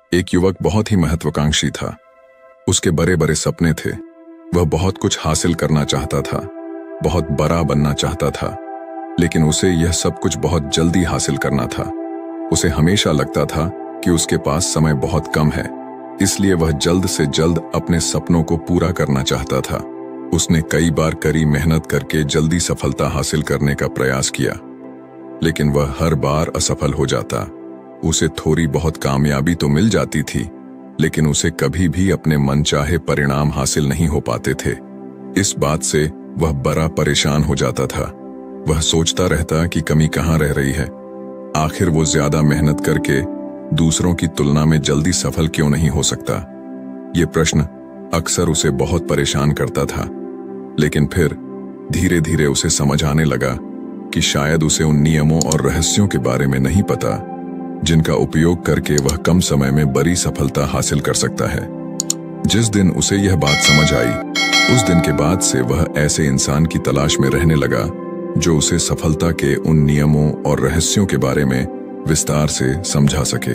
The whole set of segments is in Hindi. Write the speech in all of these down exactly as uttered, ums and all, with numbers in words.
एक युवक बहुत ही महत्वाकांक्षी था। उसके बड़े बड़े सपने थे। वह बहुत कुछ हासिल करना चाहता था, बहुत बड़ा बनना चाहता था, लेकिन उसे यह सब कुछ बहुत जल्दी हासिल करना था। उसे हमेशा लगता था कि उसके पास समय बहुत कम है, इसलिए वह जल्द से जल्द अपने सपनों को पूरा करना चाहता था। उसने कई बार कड़ी मेहनत करके जल्दी सफलता हासिल करने का प्रयास किया, लेकिन वह हर बार असफल हो जाता। उसे थोड़ी बहुत कामयाबी तो मिल जाती थी, लेकिन उसे कभी भी अपने मनचाहे परिणाम हासिल नहीं हो पाते थे। इस बात से वह बड़ा परेशान हो जाता था। वह सोचता रहता कि कमी कहाँ रह रही है। आखिर वो ज्यादा मेहनत करके दूसरों की तुलना में जल्दी सफल क्यों नहीं हो सकता? ये प्रश्न अक्सर उसे बहुत परेशान करता था। लेकिन फिर धीरे धीरे उसे समझ आने लगा कि शायद उसे उन नियमों और रहस्यों के बारे में नहीं पता, जिनका उपयोग करके वह कम समय में बड़ी सफलता हासिल कर सकता है। जिस दिन उसे यह बात समझ आई, उस दिन के बाद से वह ऐसे इंसान की तलाश में रहने लगा जो उसे सफलता के उन नियमों और रहस्यों के बारे में विस्तार से समझा सके।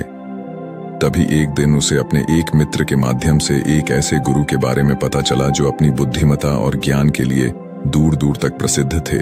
तभी एक दिन उसे अपने एक मित्र के माध्यम से एक ऐसे गुरु के बारे में पता चला जो अपनी बुद्धिमत्ता और ज्ञान के लिए दूर दूर तक प्रसिद्ध थे।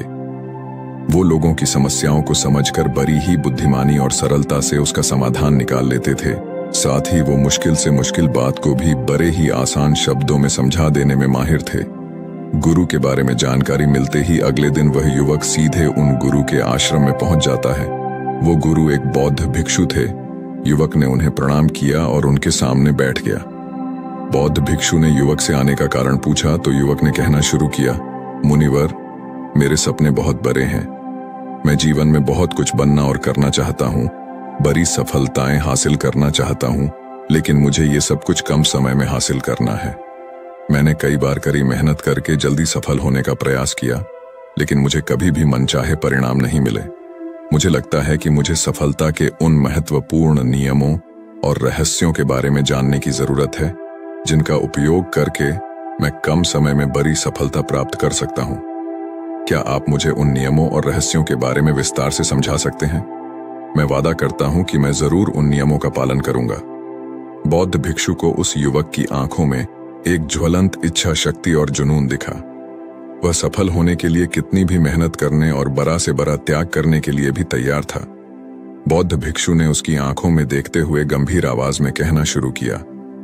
वो लोगों की समस्याओं को समझकर बड़ी ही बुद्धिमानी और सरलता से उसका समाधान निकाल लेते थे। साथ ही वो मुश्किल से मुश्किल बात को भी बड़े ही आसान शब्दों में समझा देने में माहिर थे। गुरु के बारे में जानकारी मिलते ही अगले दिन वह युवक सीधे उन गुरु के आश्रम में पहुंच जाता है। वो गुरु एक बौद्ध भिक्षु थे। युवक ने उन्हें प्रणाम किया और उनके सामने बैठ गया। बौद्ध भिक्षु ने युवक से आने का कारण पूछा तो युवक ने कहना शुरू किया, मुनिवर, मेरे सपने बहुत बड़े हैं। मैं जीवन में बहुत कुछ बनना और करना चाहता हूँ, बड़ी सफलताएं हासिल करना चाहता हूँ, लेकिन मुझे ये सब कुछ कम समय में हासिल करना है। मैंने कई बार कड़ी मेहनत करके जल्दी सफल होने का प्रयास किया, लेकिन मुझे कभी भी मनचाहे परिणाम नहीं मिले। मुझे लगता है कि मुझे सफलता के उन महत्वपूर्ण नियमों और रहस्यों के बारे में जानने की जरूरत है, जिनका उपयोग करके मैं कम समय में बड़ी सफलता प्राप्त कर सकता हूँ। क्या आप मुझे उन नियमों और रहस्यों के बारे में विस्तार से समझा सकते हैं? मैं वादा करता हूं कि मैं जरूर उन नियमों का पालन करूंगा। बौद्ध भिक्षु को उस युवक की आंखों में एक ज्वलंत इच्छा शक्ति और जुनून दिखा। वह सफल होने के लिए कितनी भी मेहनत करने और बड़ा से बड़ा त्याग करने के लिए भी तैयार था। बौद्ध भिक्षु ने उसकी आंखों में देखते हुए गंभीर आवाज में कहना शुरू किया,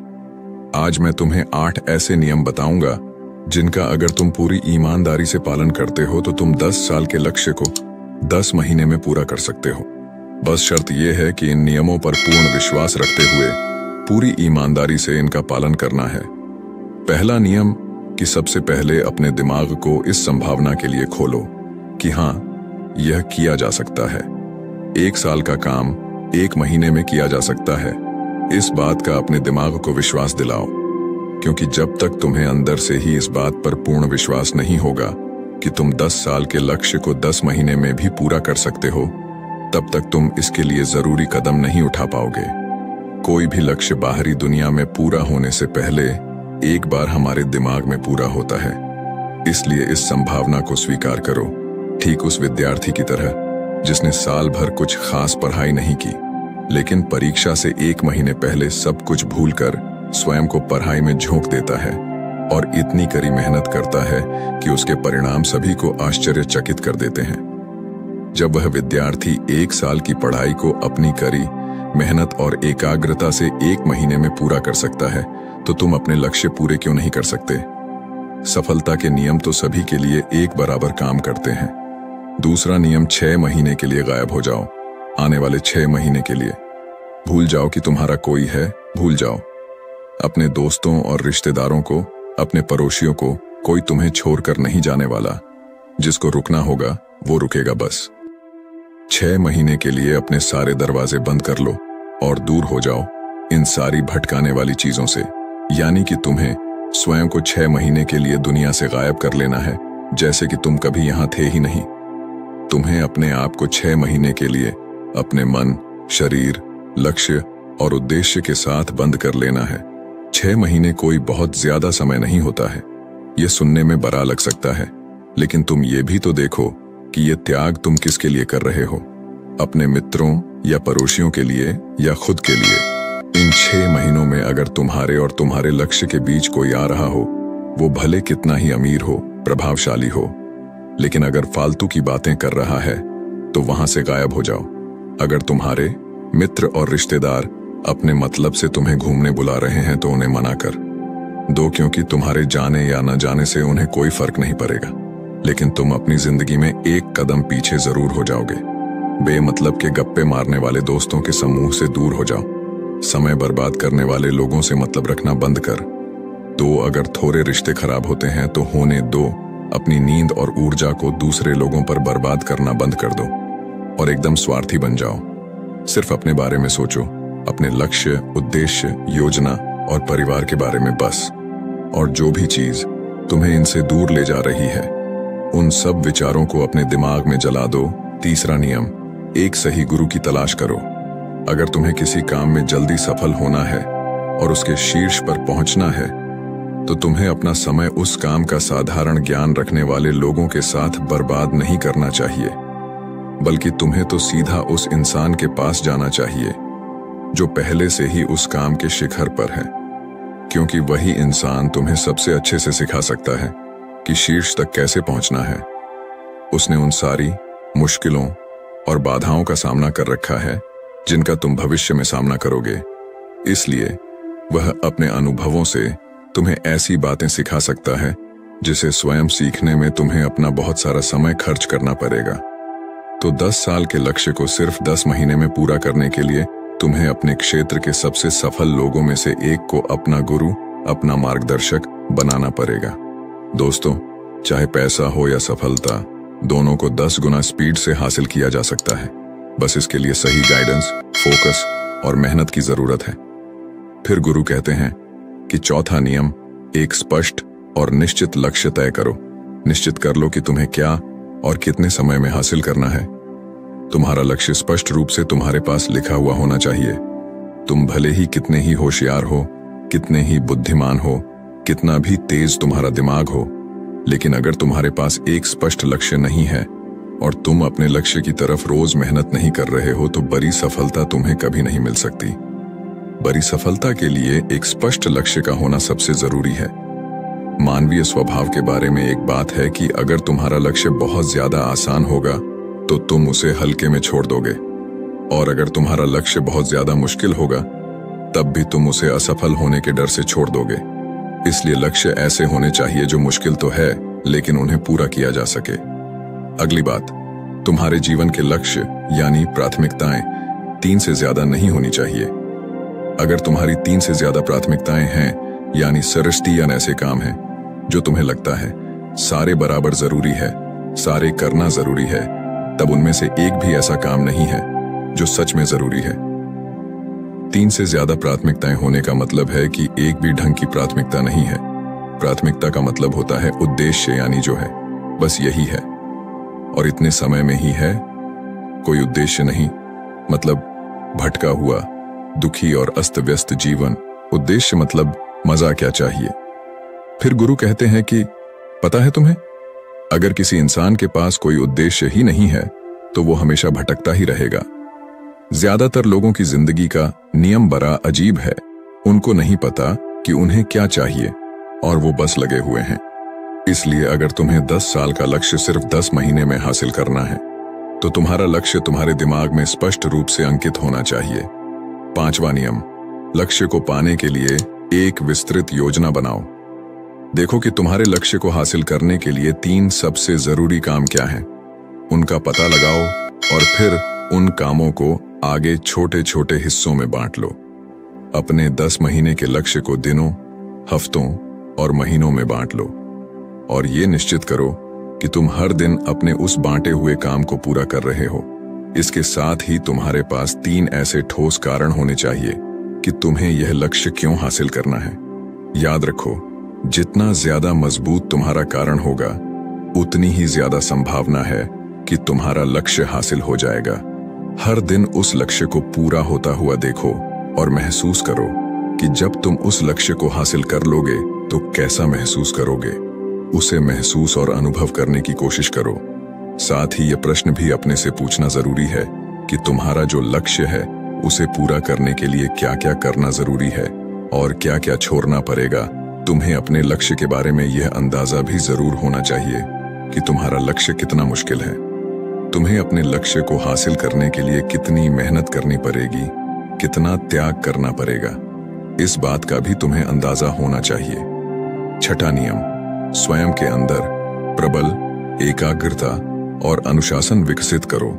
आज मैं तुम्हें आठ ऐसे नियम बताऊंगा जिनका अगर तुम पूरी ईमानदारी से पालन करते हो तो तुम दस साल के लक्ष्य को दस महीने में पूरा कर सकते हो। बस शर्त यह है कि इन नियमों पर पूर्ण विश्वास रखते हुए पूरी ईमानदारी से इनका पालन करना है। पहला नियम कि सबसे पहले अपने दिमाग को इस संभावना के लिए खोलो कि हाँ, यह किया जा सकता है। एक साल का काम एक महीने में किया जा सकता है। इस बात का अपने दिमाग को विश्वास दिलाओ, क्योंकि जब तक तुम्हें अंदर से ही इस बात पर पूर्ण विश्वास नहीं होगा कि तुम दस साल के लक्ष्य को दस महीने में भी पूरा कर सकते हो, तब तक तुम इसके लिए जरूरी कदम नहीं उठा पाओगे। कोई भी लक्ष्य बाहरी दुनिया में पूरा होने से पहले एक बार हमारे दिमाग में पूरा होता है। इसलिए इस संभावना को स्वीकार करो, ठीक उस विद्यार्थी की तरह जिसने साल भर कुछ खास पढ़ाई नहीं की, लेकिन परीक्षा से एक महीने पहले सब कुछ भूलकर स्वयं को पढ़ाई में झोंक देता है और इतनी कड़ी मेहनत करता है कि उसके परिणाम सभी को आश्चर्यचकित कर देते हैं। जब वह विद्यार्थी एक साल की पढ़ाई को अपनी कड़ी मेहनत और एकाग्रता से एक महीने में पूरा कर सकता है, तो तुम अपने लक्ष्य पूरे क्यों नहीं कर सकते? सफलता के नियम तो सभी के लिए एक बराबर काम करते हैं। दूसरा नियम, छह महीने के लिए गायब हो जाओ। आने वाले छह महीने के लिए भूल जाओ कि तुम्हारा कोई है, भूल जाओ अपने दोस्तों और रिश्तेदारों को, अपने पड़ोसियों को। कोई तुम्हें छोड़कर नहीं जाने वाला। जिसको रुकना होगा वो रुकेगा। बस छह महीने के लिए अपने सारे दरवाजे बंद कर लो और दूर हो जाओ इन सारी भटकाने वाली चीजों से। यानी कि तुम्हें स्वयं को छह महीने के लिए दुनिया से गायब कर लेना है, जैसे कि तुम कभी यहां थे ही नहीं। तुम्हें अपने आप को छह महीने के लिए अपने मन, शरीर, लक्ष्य और उद्देश्य के साथ बंद कर लेना है। छह महीने कोई बहुत ज्यादा समय नहीं होता है। यह सुनने में बड़ा लग सकता है, लेकिन तुम ये भी तो देखो कि ये त्याग तुम किसके लिए कर रहे हो। अपने मित्रों या पड़ोसियों के लिए या खुद के लिए। इन छह महीनों में अगर तुम्हारे और तुम्हारे लक्ष्य के बीच कोई आ रहा हो, वो भले कितना ही अमीर हो, प्रभावशाली हो, लेकिन अगर फालतू की बातें कर रहा है तो वहां से गायब हो जाओ। अगर तुम्हारे मित्र और रिश्तेदार अपने मतलब से तुम्हें घूमने बुला रहे हैं तो उन्हें मना कर दो, क्योंकि तुम्हारे जाने या न जाने से उन्हें कोई फर्क नहीं पड़ेगा, लेकिन तुम अपनी जिंदगी में एक कदम पीछे जरूर हो जाओगे। बेमतलब के गप्पे मारने वाले दोस्तों के समूह से दूर हो जाओ। समय बर्बाद करने वाले लोगों से मतलब रखना बंद कर दो। अगर थोड़े रिश्ते खराब होते हैं तो होने दो। अपनी नींद और ऊर्जा को दूसरे लोगों पर बर्बाद करना बंद कर दो और एकदम स्वार्थी बन जाओ। सिर्फ अपने बारे में सोचो, अपने लक्ष्य, उद्देश्य, योजना और परिवार के बारे में बस। और जो भी चीज तुम्हें इनसे दूर ले जा रही है, उन सब विचारों को अपने दिमाग में जला दो। तीसरा नियम, एक सही गुरु की तलाश करो। अगर तुम्हें किसी काम में जल्दी सफल होना है और उसके शीर्ष पर पहुंचना है, तो तुम्हें अपना समय उस काम का साधारण ज्ञान रखने वाले लोगों के साथ बर्बाद नहीं करना चाहिए, बल्कि तुम्हें तो सीधा उस इंसान के पास जाना चाहिए जो पहले से ही उस काम के शिखर पर है, क्योंकि वही इंसान तुम्हें सबसे अच्छे से सिखा सकता है कि शीर्ष तक कैसे पहुंचना है। उसने उन सारी मुश्किलों और बाधाओं का सामना कर रखा है जिनका तुम भविष्य में सामना करोगे, इसलिए वह अपने अनुभवों से तुम्हें ऐसी बातें सिखा सकता है जिसे स्वयं सीखने में तुम्हें अपना बहुत सारा समय खर्च करना पड़ेगा। तो दस साल के लक्ष्य को सिर्फ दस महीने में पूरा करने के लिए तुम्हें अपने क्षेत्र के सबसे सफल लोगों में से एक को अपना गुरु, अपना मार्गदर्शक बनाना पड़ेगा। दोस्तों, चाहे पैसा हो या सफलता, दोनों को दस गुना स्पीड से हासिल किया जा सकता है। बस इसके लिए सही गाइडेंस, फोकस और मेहनत की जरूरत है। फिर गुरु कहते हैं कि चौथा नियम, एक स्पष्ट और निश्चित लक्ष्य तय करो। निश्चित कर लो कि तुम्हें क्या और कितने समय में हासिल करना है। तुम्हारा लक्ष्य स्पष्ट रूप से तुम्हारे पास लिखा हुआ होना चाहिए। तुम भले ही कितने ही होशियार हो, कितने ही बुद्धिमान हो, कितना भी तेज तुम्हारा दिमाग हो, लेकिन अगर तुम्हारे पास एक स्पष्ट लक्ष्य नहीं है और तुम अपने लक्ष्य की तरफ रोज मेहनत नहीं कर रहे हो, तो बड़ी सफलता तुम्हें कभी नहीं मिल सकती। बड़ी सफलता के लिए एक स्पष्ट लक्ष्य का होना सबसे जरूरी है। मानवीय स्वभाव के बारे में एक बात है कि अगर तुम्हारा लक्ष्य बहुत ज्यादा आसान होगा तो तुम उसे हल्के में छोड़ दोगे, और अगर तुम्हारा लक्ष्य बहुत ज्यादा मुश्किल होगा तब भी तुम उसे असफल होने के डर से छोड़ दोगे। इसलिए लक्ष्य ऐसे होने चाहिए जो मुश्किल तो है, लेकिन उन्हें पूरा किया जा सके। अगली बात, तुम्हारे जीवन के लक्ष्य यानी प्राथमिकताएं तीन से ज्यादा नहीं होनी चाहिए। अगर तुम्हारी तीन से ज्यादा प्राथमिकताएं हैं, यानी सरस्तियान ऐसे काम हैं जो तुम्हें लगता है सारे बराबर जरूरी है, सारे करना जरूरी है, तब उनमें से एक भी ऐसा काम नहीं है जो सच में जरूरी है। तीन से ज्यादा प्राथमिकताएं होने का मतलब है कि एक भी ढंग की प्राथमिकता नहीं है। प्राथमिकता का मतलब होता है उद्देश्य, यानी जो है बस यही है और इतने समय में ही है, कोई उद्देश्य नहीं, मतलब भटका हुआ, दुखी और अस्त व्यस्त जीवन। उद्देश्य मतलब मजा क्या चाहिए। फिर गुरु कहते हैं कि पता है तुम्हें, अगर किसी इंसान के पास कोई उद्देश्य ही नहीं है तो वो हमेशा भटकता ही रहेगा। ज्यादातर लोगों की जिंदगी का नियम बड़ा अजीब है। उनको नहीं पता कि उन्हें क्या चाहिए और वो बस लगे हुए हैं। इसलिए अगर तुम्हें दस साल का लक्ष्य सिर्फ दस महीने में हासिल करना है तो तुम्हारा लक्ष्य तुम्हारे दिमाग में स्पष्ट रूप से अंकित होना चाहिए। पांचवा नियम, लक्ष्य को पाने के लिए एक विस्तृत योजना बनाओ। देखो कि तुम्हारे लक्ष्य को हासिल करने के लिए तीन सबसे जरूरी काम क्या हैं, उनका पता लगाओ और फिर उन कामों को आगे छोटे छोटे हिस्सों में बांट लो। अपने दस महीने के लक्ष्य को दिनों, हफ्तों और महीनों में बांट लो और ये निश्चित करो कि तुम हर दिन अपने उस बांटे हुए काम को पूरा कर रहे हो। इसके साथ ही तुम्हारे पास तीन ऐसे ठोस कारण होने चाहिए कि तुम्हें यह लक्ष्य क्यों हासिल करना है। याद रखो, जितना ज्यादा मजबूत तुम्हारा कारण होगा, उतनी ही ज्यादा संभावना है कि तुम्हारा लक्ष्य हासिल हो जाएगा। हर दिन उस लक्ष्य को पूरा होता हुआ देखो और महसूस करो कि जब तुम उस लक्ष्य को हासिल कर लोगे तो कैसा महसूस करोगे। उसे महसूस और अनुभव करने की कोशिश करो। साथ ही यह प्रश्न भी अपने से पूछना जरूरी है कि तुम्हारा जो लक्ष्य है उसे पूरा करने के लिए क्या क्या करना जरूरी है और क्या क्या छोड़ना पड़ेगा। तुम्हें अपने लक्ष्य के बारे में यह अंदाजा भी जरूर होना चाहिए कि तुम्हारा लक्ष्य कितना मुश्किल है। तुम्हें अपने लक्ष्य को हासिल करने के लिए कितनी मेहनत करनी पड़ेगी, कितना त्याग करना पड़ेगा, इस बात का भी तुम्हें अंदाजा होना चाहिए। छठा नियम, स्वयं के अंदर प्रबल एकाग्रता और अनुशासन विकसित करो।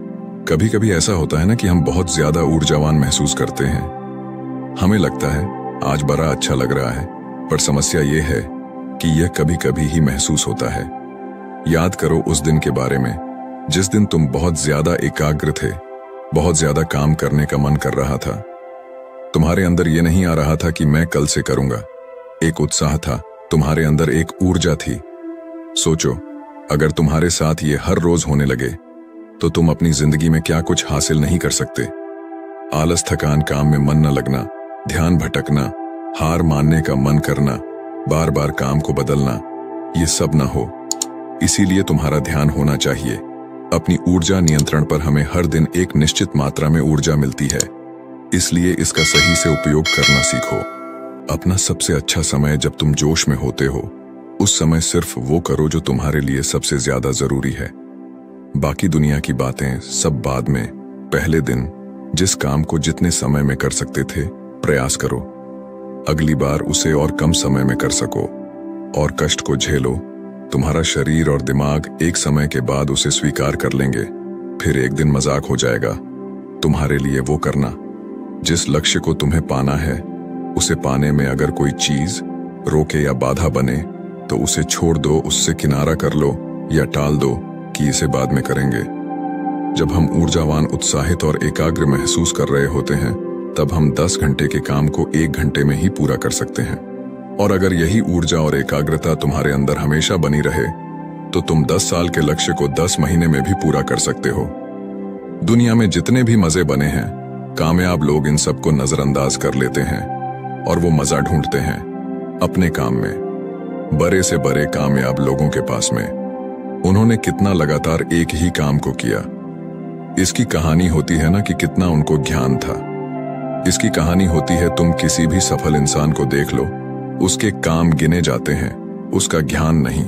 कभी कभी ऐसा होता है ना कि हम बहुत ज्यादा ऊर्जावान महसूस करते हैं। हमें लगता है आज बड़ा अच्छा लग रहा है, पर समस्या यह है कि यह कभी कभी ही महसूस होता है। याद करो उस दिन के बारे में जिस दिन तुम बहुत ज्यादा एकाग्र थे, बहुत ज्यादा काम करने का मन कर रहा था। तुम्हारे अंदर यह नहीं आ रहा था कि मैं कल से करूंगा। एक उत्साह था, तुम्हारे अंदर एक ऊर्जा थी। सोचो, अगर तुम्हारे साथ ये हर रोज होने लगे तो तुम अपनी जिंदगी में क्या कुछ हासिल नहीं कर सकते। आलस, थकान, काम में मन न लगना, ध्यान भटकना, हार मानने का मन करना, बार बार काम को बदलना, ये सब ना हो। इसीलिए तुम्हारा ध्यान होना चाहिए। अपनी ऊर्जा नियंत्रण पर हमें हर दिन एक निश्चित मात्रा में ऊर्जा मिलती है, इसलिए इसका सही से उपयोग करना सीखो। अपना सबसे अच्छा समय जब तुम जोश में होते हो, उस समय सिर्फ वो करो जो तुम्हारे लिए सबसे ज्यादा जरूरी है। बाकी दुनिया की बातें सब बाद में। पहले दिन जिस काम को जितने समय में कर सकते थे, प्रयास करो अगली बार उसे और कम समय में कर सको, और कष्ट को झेलो। तुम्हारा शरीर और दिमाग एक समय के बाद उसे स्वीकार कर लेंगे, फिर एक दिन मजाक हो जाएगा। तुम्हारे लिए वो करना जिस लक्ष्य को तुम्हें पाना है, उसे पाने में अगर कोई चीज रोके या बाधा बने तो उसे छोड़ दो, उससे किनारा कर लो या टाल दो कि इसे बाद में करेंगे। जब हम ऊर्जावान, उत्साहित और एकाग्र महसूस कर रहे होते हैं, तब हम दस घंटे के काम को एक घंटे में ही पूरा कर सकते हैं। और अगर यही ऊर्जा और एकाग्रता तुम्हारे अंदर हमेशा बनी रहे तो तुम दस साल के लक्ष्य को दस महीने में भी पूरा कर सकते हो। दुनिया में जितने भी मजे बने हैं, कामयाब लोग इन सबको नजरअंदाज कर लेते हैं और वो मजा ढूंढते हैं अपने काम में, बड़े से बड़े कामयाब लोगों के पास में। उन्होंने कितना लगातार एक ही काम को किया। इसकी कहानी होती है ना कि कितना उनको ज्ञान था। इसकी कहानी होती है, तुम किसी भी सफल इंसान को देख लो, उसके काम गिने जाते हैं, उसका ज्ञान नहीं।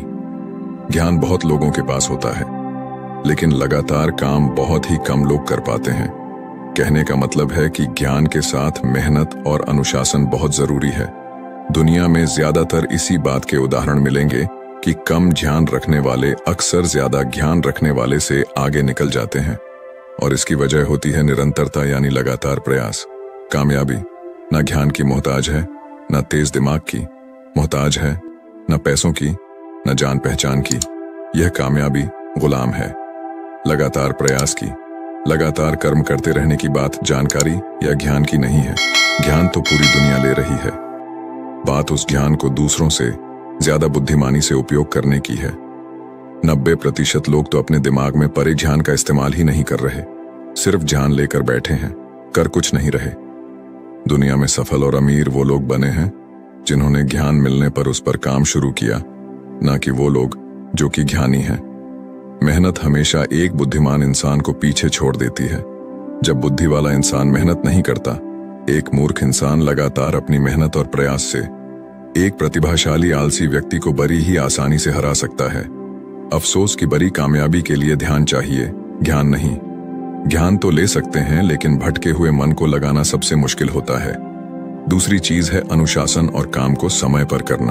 ज्ञान बहुत लोगों के पास होता है, लेकिन लगातार काम बहुत ही कम लोग कर पाते हैं। कहने का मतलब है कि ज्ञान के साथ मेहनत और अनुशासन बहुत जरूरी है। दुनिया में ज्यादातर इसी बात के उदाहरण मिलेंगे कि कम ध्यान रखने वाले अक्सर ज्यादा ज्ञान रखने वाले से आगे निकल जाते हैं, और इसकी वजह होती है निरंतरता, यानी लगातार प्रयास। कामयाबी न ज्ञान की मोहताज है, न तेज दिमाग की मोहताज है, न पैसों की, न जान पहचान की। यह कामयाबी गुलाम है लगातार प्रयास की। लगातार कर्म करते रहने की बात जानकारी या ज्ञान की नहीं है। ज्ञान तो पूरी दुनिया ले रही है, बात उस ज्ञान को दूसरों से ज्यादा बुद्धिमानी से उपयोग करने की है। नब्बे प्रतिशत लोग तो अपने दिमाग में परे ज्ञान का इस्तेमाल ही नहीं कर रहे, सिर्फ ज्ञान लेकर बैठे हैं, कर कुछ नहीं रहे। दुनिया में सफल और अमीर वो लोग बने हैं जिन्होंने ज्ञान मिलने पर उस पर काम शुरू किया, ना कि वो लोग जो कि ज्ञानी हैं। मेहनत हमेशा एक बुद्धिमान इंसान को पीछे छोड़ देती है। जब बुद्धि वाला इंसान मेहनत नहीं करता, एक मूर्ख इंसान लगातार अपनी मेहनत और प्रयास से एक प्रतिभाशाली आलसी व्यक्ति को बड़ी ही आसानी से हरा सकता है। अफसोस की बड़ी कामयाबी के लिए ध्यान चाहिए, ज्ञान नहीं। ज्ञान तो ले सकते हैं, लेकिन भटके हुए मन को लगाना सबसे मुश्किल होता है। दूसरी चीज है अनुशासन और काम को समय पर करना।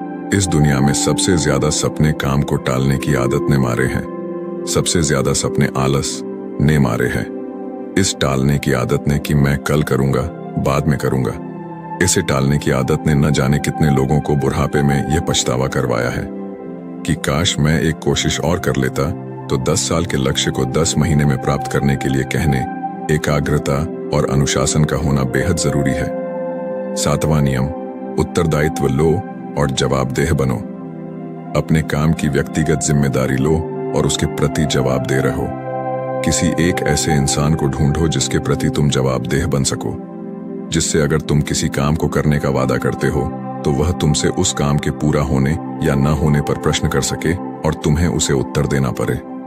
इस दुनिया में सबसे ज्यादा सपने काम को टालने की आदत ने मारे हैं। सबसे ज्यादा सपने आलस ने मारे हैं। इस टालने की आदत ने कि मैं कल करूंगा, बाद में करूंगा, इसे टालने की आदत ने न जाने कितने लोगों को बुढ़ापे में यह पछतावा करवाया है कि काश मैं एक कोशिश और कर लेता तो दस साल के लक्ष्य को दस महीने में प्राप्त करने के लिए कहने एकाग्रता और अनुशासन का होना बेहद जरूरी है। सातवां नियम, उत्तरदायित्व लो और जवाबदेह बनो। अपने काम की व्यक्तिगत जिम्मेदारी लो और उसके प्रति जवाबदेह रहो। किसी एक ऐसे इंसान को ढूंढो जिसके प्रति तुम जवाबदेह बन सको, जिससे अगर तुम किसी काम को करने का वादा करते हो तो वह तुमसे उस काम के पूरा होने या न होने पर प्रश्न कर सके और तुम्हें उसे उत्तर देना पड़े।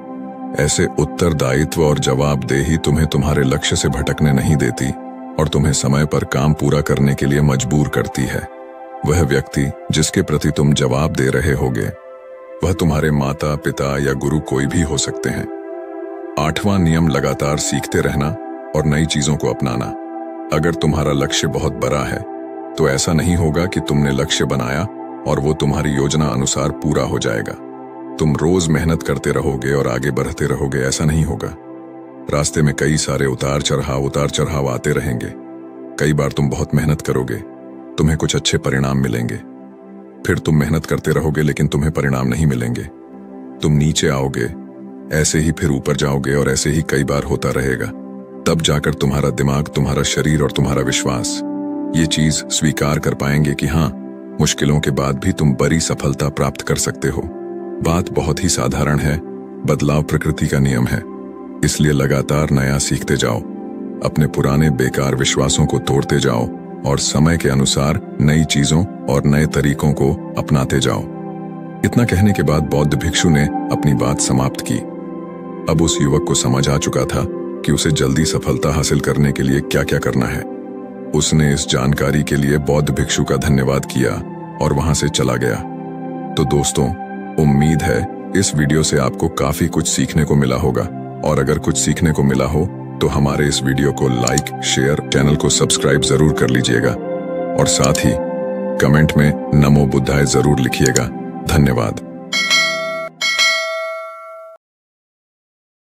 ऐसे उत्तरदायित्व और जवाबदेही तुम्हें तुम्हारे लक्ष्य से भटकने नहीं देती और तुम्हें समय पर काम पूरा करने के लिए मजबूर करती है। वह व्यक्ति जिसके प्रति तुम जवाब दे रहे होगे वह तुम्हारे माता पिता या गुरु कोई भी हो सकते हैं। आठवां नियम लगातार सीखते रहना और नई चीजों को अपनाना। अगर तुम्हारा लक्ष्य बहुत बड़ा है तो ऐसा नहीं होगा कि तुमने लक्ष्य बनाया और वो तुम्हारी योजना अनुसार पूरा हो जाएगा। तुम रोज मेहनत करते रहोगे और आगे बढ़ते रहोगे, ऐसा नहीं होगा। रास्ते में कई सारे उतार चढ़ाव उतार चढ़ाव आते रहेंगे। कई बार तुम बहुत मेहनत करोगे, तुम्हें कुछ अच्छे परिणाम मिलेंगे, फिर तुम मेहनत करते रहोगे लेकिन तुम्हें परिणाम नहीं मिलेंगे। तुम नीचे आओगे, ऐसे ही फिर ऊपर जाओगे और ऐसे ही कई बार होता रहेगा। तब जाकर तुम्हारा दिमाग, तुम्हारा शरीर और तुम्हारा विश्वास ये चीज स्वीकार कर पाएंगे कि हाँ, मुश्किलों के बाद भी तुम बड़ी सफलता प्राप्त कर सकते हो। बात बहुत ही साधारण है, बदलाव प्रकृति का नियम है, इसलिए लगातार नया सीखते जाओ, अपने पुराने बेकार विश्वासों को तोड़ते जाओ और समय के अनुसार नई चीजों और नए तरीकों को अपनाते जाओ। इतना कहने के बाद बौद्ध भिक्षु ने अपनी बात समाप्त की। अब उस युवक को समझ आ चुका था कि उसे जल्दी सफलता हासिल करने के लिए क्या क्या करना है। उसने इस जानकारी के लिए बौद्ध भिक्षु का धन्यवाद किया और वहां से चला गया। तो दोस्तों, उम्मीद है इस वीडियो से आपको काफी कुछ सीखने को मिला होगा, और अगर कुछ सीखने को मिला हो तो हमारे इस वीडियो को लाइक, शेयर, चैनल को सब्सक्राइब जरूर कर लीजिएगा और साथ ही कमेंट में नमो बुद्धाय जरूर लिखिएगा। धन्यवाद।